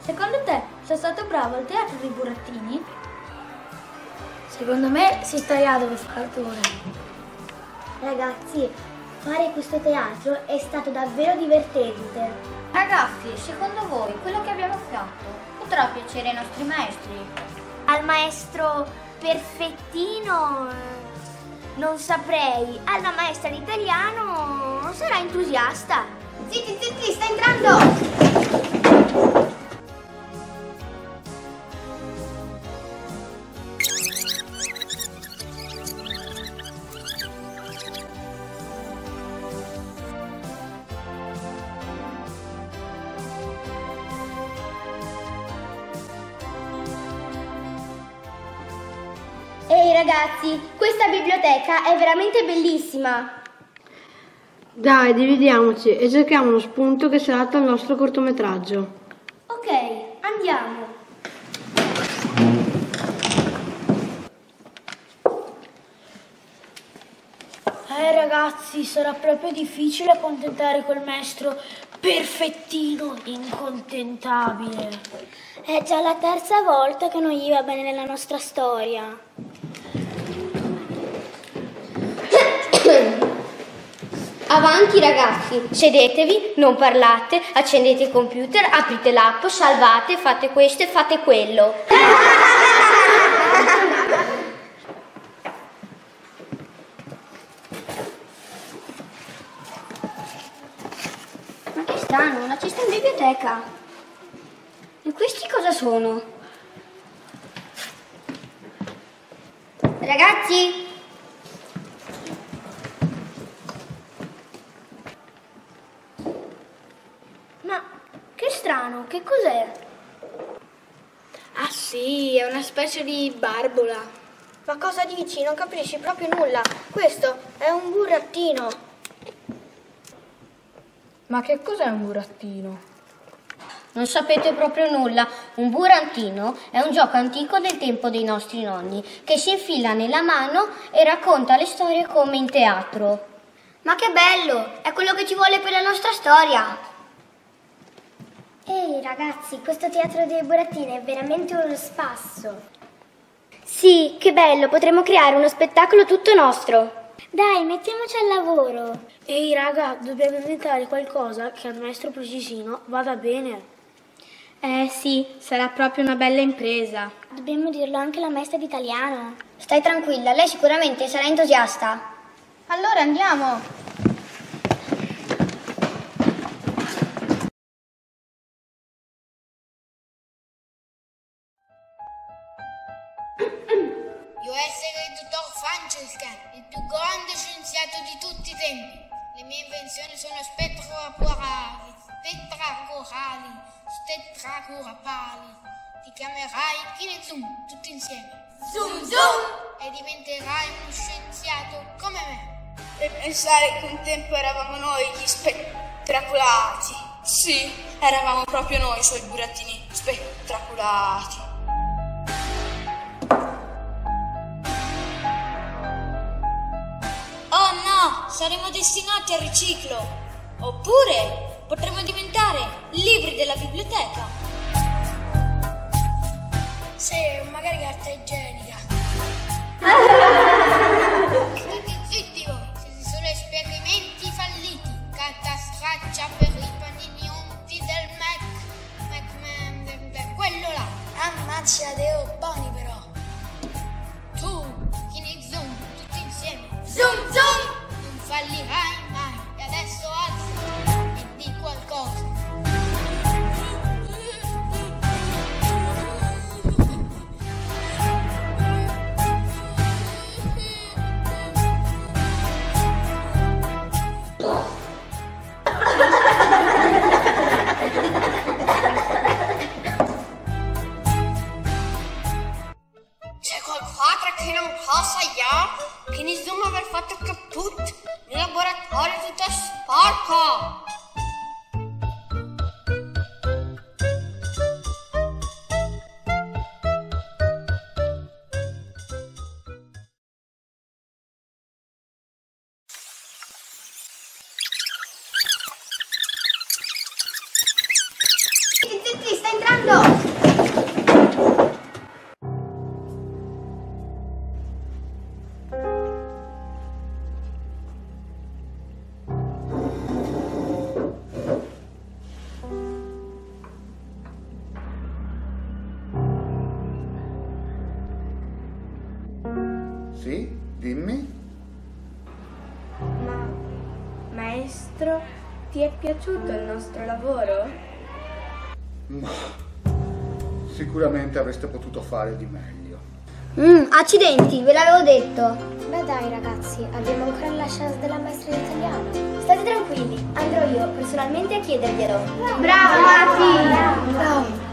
Secondo te sei stato bravo al teatro dei burattini? Secondo me si sta là dove fa l'attore. Ragazzi, fare questo teatro è stato davvero divertente. Ragazzi, secondo voi quello che abbiamo fatto potrà piacere ai nostri maestri? Al maestro perfettino non saprei, alla maestra di italiano sarà entusiasta. Zitti, zitti, sta entrando! Ehi ragazzi, questa biblioteca è veramente bellissima. Dai, dividiamoci e cerchiamo uno spunto che si adatta al nostro cortometraggio. Ok, andiamo. Ragazzi, sarà proprio difficile accontentare quel maestro perfettino, incontentabile. È già la terza volta che non gli va bene nella nostra storia. Avanti ragazzi, sedetevi, non parlate, accendete il computer, aprite l'app, salvate, fate questo e fate quello. Ma che strano, non ci sta in biblioteca. E questi cosa sono? Ragazzi? Ma che strano, che cos'è? Ah sì, è una specie di barbola. Ma cosa dici? Non capisci proprio nulla. Questo è un burattino. Ma che cos'è un burattino? Non sapete proprio nulla. Un burantino è un gioco antico del tempo dei nostri nonni che si infila nella mano e racconta le storie come in teatro. Ma che bello! È quello che ci vuole per la nostra storia. Ehi ragazzi, questo teatro dei burattini è veramente uno spasso. Sì, che bello, potremmo creare uno spettacolo tutto nostro. Dai, mettiamoci al lavoro. Ehi raga, dobbiamo inventare qualcosa che al maestro Precisino vada bene. Sì, sarà proprio una bella impresa. Dobbiamo dirlo anche alla maestra di italiano. Stai tranquilla, lei sicuramente sarà entusiasta. Allora andiamo! Io essere il dottor Frankenstein, il più grande scienziato di tutti i tempi. Le mie invenzioni sono spettacolari, stetracorali. Ti chiamerai Kinezum, tutti insieme. Zoom zoom! E diventerai uno scienziato come me. E pensare che un tempo eravamo noi gli spettacolati. Sì, eravamo proprio noi i suoi burattini spettacolati. Oh no, saremo destinati al riciclo. Oppure potremmo diventare libri della biblioteca. Sì, magari carta igienica. Zitti voi, siete solo esperimenti falliti. Carta straccia per i panini unti del quello là. Ammazza dei buoni però. Tu, Kinezum, tutti insieme. Zoom zoom! Non fallirai mai. E adesso alza e di qualcosa. Pronto? Sì, dimmi. Maestro, ti è piaciuto il nostro lavoro? Ma sicuramente avreste potuto fare di meglio. Accidenti, ve l'avevo detto. Beh dai ragazzi, abbiamo ancora la chance della maestra di italiano. State tranquilli, andrò io personalmente a chiederglielo. Bravo Marti! Bravo.